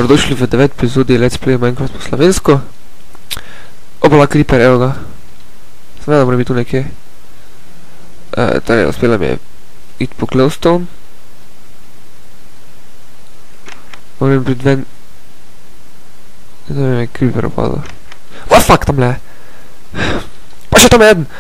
Dobrodošli v 9. epizodi Let's Play Minecraft po slovensko. Obala Creeper, evo ga. Sem da mora biti tu nekje. Torej, uspela mi je iti po Glowstone. Moram biti ven. Ne vem, je Creeper opadal. What fuck, tamle je. Pa še tam je eden.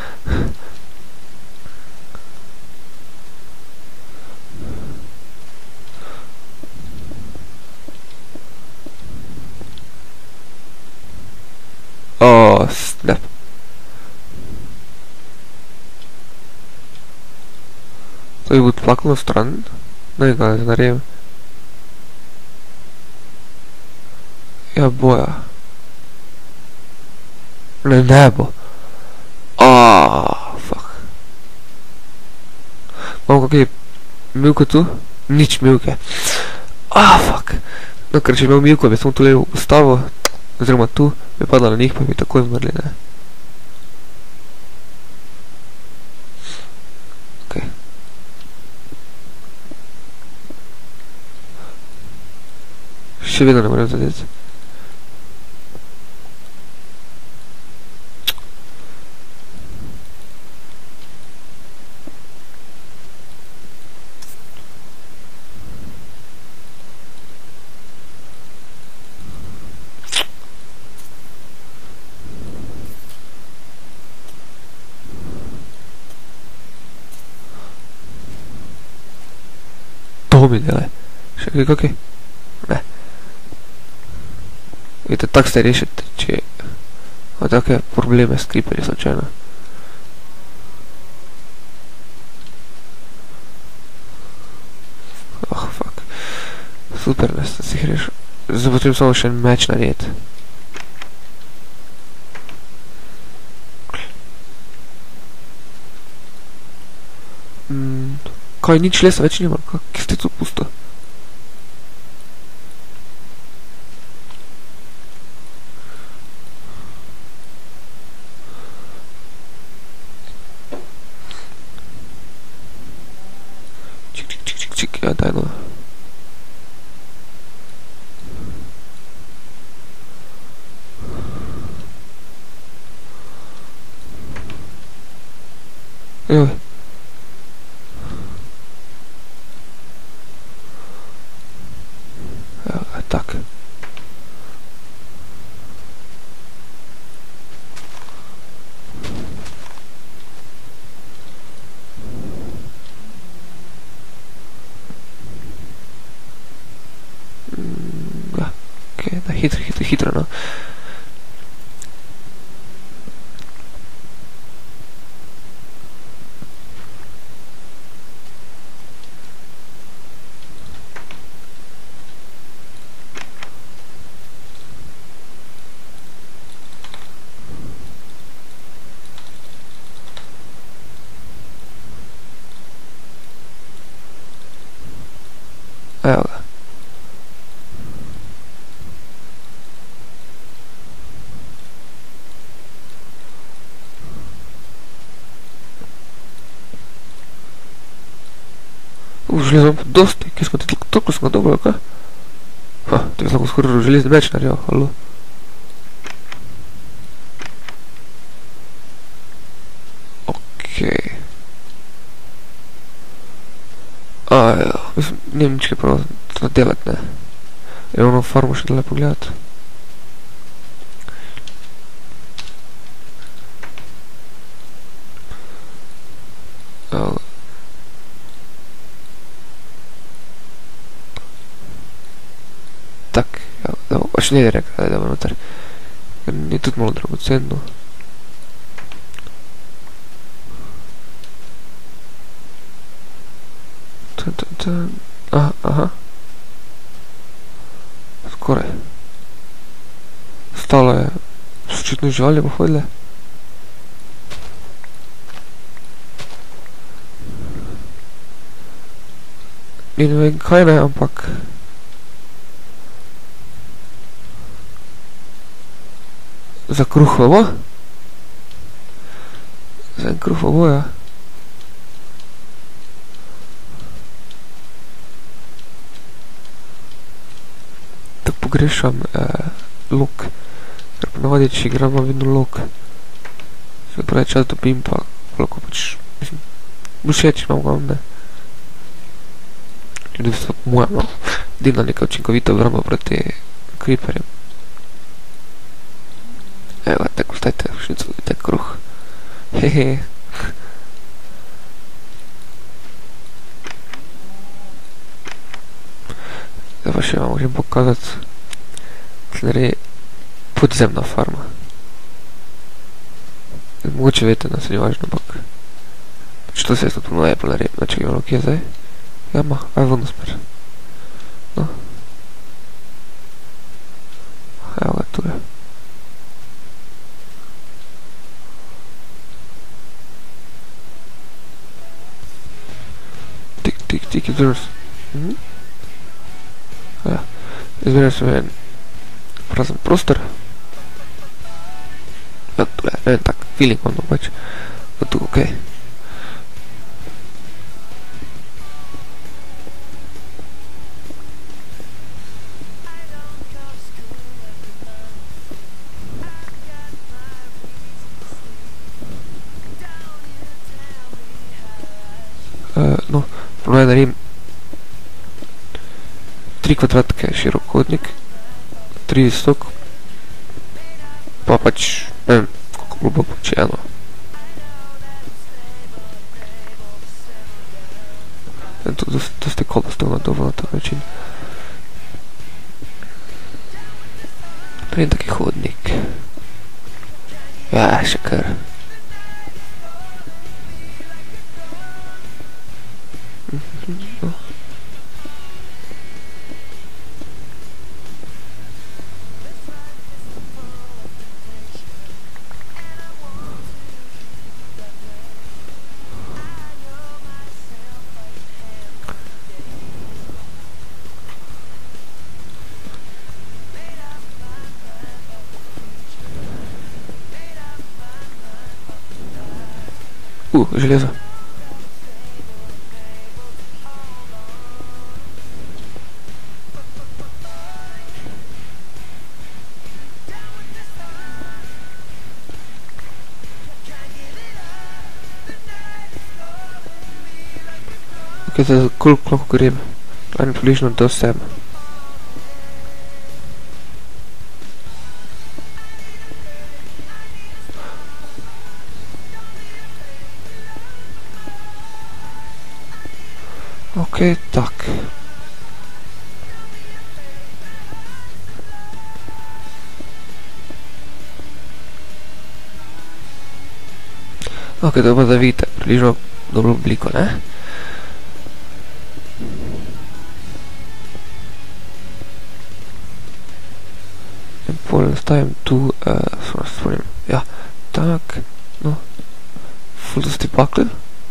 Oh, snap. To je bo odplakalo stran. Ne vem, kaj naredim. Ja, boja. Ne bo. Fuck. Imam kakaj milko tu? Nič milke. Fuck. No, ker če imel milko, bi samo tu levo postavil. Oziroma tu, bi padla na njih, pa bi takoj umrli, ne. Ok. Še vedno ne morem zadeti. To mi delaj. Še kaj kakaj? Ne. Vidite, tak se rešite, če ima take probleme s creeperji slučajno. Fuck. Super, da ste si jih rešil. Zdaj potrebno samo še en meč narediti. Kaj, nič lesa več nimam, kak ste tu pusto? Čik, ja, daj no. Joj. Tak. Ok, da hitro, no. Evo ga. Železno pa dosti, kje smo ti toliko smo ga dobro, kaj? To je lahko skoraj železni meč naredil, halo. Okej. Ja, mislim, nijem nič kaj prav to delat, ne. Je ono farmo še dole pogledat. Tak, ja, da bo pač ne je rekel, da je damo noter. Ker ni tudi malo dragoceno. Aha. Skoraj. Stalo je. Sočutno živali bo hodile. In ne vem kaj ne, ampak za kruhvo bo? Za en kruhvo bo, ja. pogrešam lok. Ker ponavadi, če igram, imam vedno lok. Se pravi, čas dobim pa lahko pač, mislim, všeč imam ga, ne. Ljudi so po mojem, no, edina neka učinkovita obramba proti creeperjem. Evo, tako stajte, šnicu, vidite kruh. Hehe. Zdaj pa še vam možem pokazati, tle podzemna farma. Mogoče vete, da se ni važno, ampak što se je to najbolj naredil, znači imamo kje zdaj? Jama, aj vodno smer. No. Evo ga, tu je. Tik, izbiraš. Ja, izbiraš se en prazen prostor. Ja, tu je, ne vem, tak feeling imam, no, pač. No, tu, okej. No, ponovno naredim 3 kvadratke širok hodnik, 3 visok, pa pač, ne vem, kako globoko, če eno. In to dosti cobblestone dovolj na tak način. Naredim taki hodnik. Ja, še kar. Железо. Okay, zdaj koliko lahko grem? Približno do 7. Okej, tak. Okej, dobro da vidite približno dobro obliko, ne? In pol nastavim tu, stvorim, ja, tak, no, ful dosti paklen.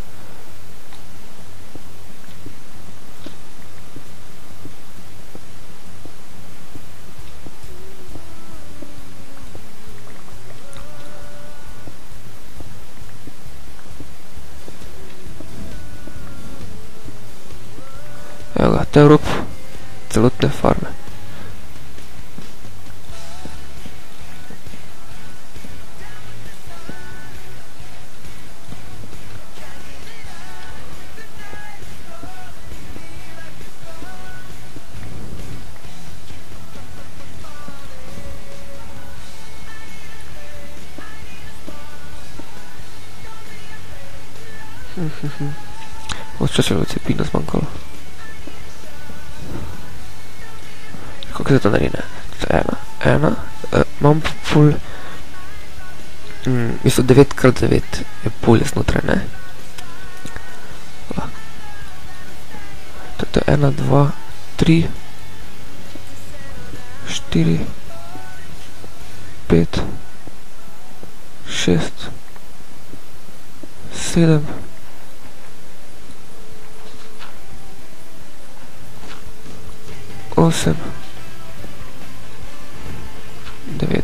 Evo ga, to je rob celotne farme. Včasih je cepina zmanjkalo. Kako se to naredi, ne? To je ena, imam ful, mislim 9x9 je polje znotraj, ne? To je 1, 2, 3, 4, 5, 6, 7, 8, 9.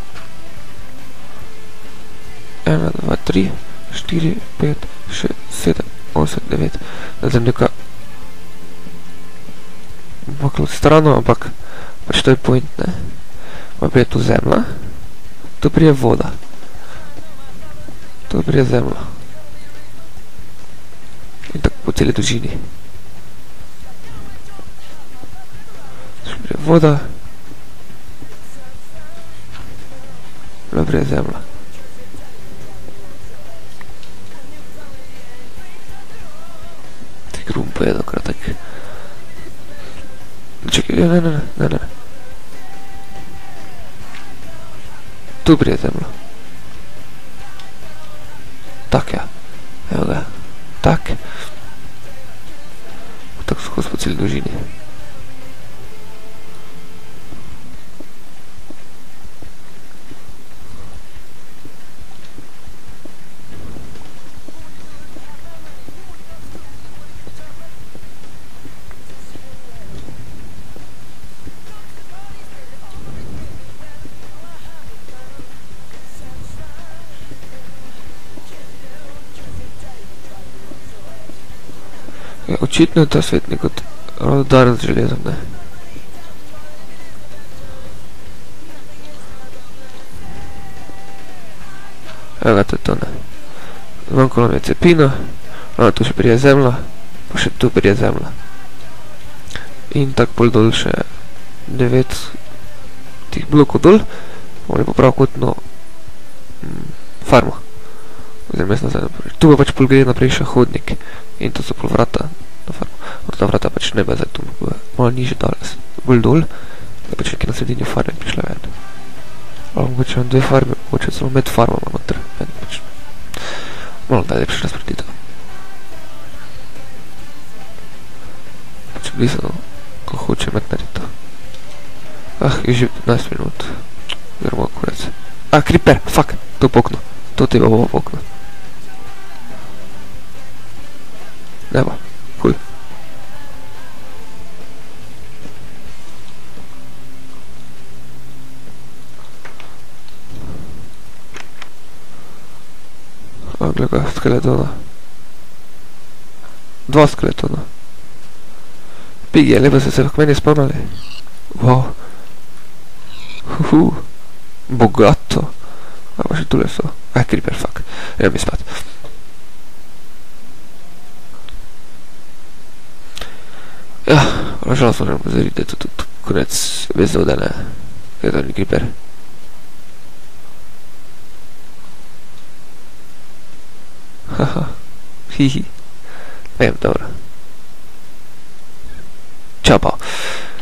1, 2, 3, 4, 5, 6, 7, 8, 9. Zdaj neka maklo strano, ampak Pač to je point, ne. Pa prije tu zemlja. Tu prije voda. Tu prije zemlja. In tako po celi dolžini. Tu prije voda. Tu prije zemlja. Tik rum pojedo kratek. Čekaj, ne. Tu prije zemlja. Tak, ja. Evo ga. Tak. Tako skozi po celi dolžini. Ja, očitno je ta svet nekot rodar z železom, ne. Evo ga, to je to, ne. Zmanjkalo mi je cepina, tu še prije zemlja, pa še tu prije zemlja. In tak pol dol še 9 tih blokov dol, bomo lepo pravokotno farmo. Oziroma jaz nazaj naprej. Tu pa pač pol gre naprej še hodnik. In to so pol vrata na farmo. Od ta vrata pač ne bo zdaj tu malo niže dales. Bolj dol, da pač nekaj na sredini farme prišle ven. Ali mogoče imam 2 farme, mogoče celo med farmama noter. Pač malo najlepše razpreditev. Pač glisano, ko hoče med narediti. Ah, je že 15 minut. Oziroma kurec. Ah, creeper, fuck, to pokno. To teba bo pokno. Nema, huj. A, gleda ga, skeletona. 2 skeletona. Pigi, lepo se k meni spavnali. Wow. Bogato. A pa še tule so. Ah, creeper, fuck. Idem mi spat. Ja, nažalost moram pozoriti, da je to tudi konec epizode, ne. Kaj je to ni creeper. Haha, hihi. Dobro. Čau pa.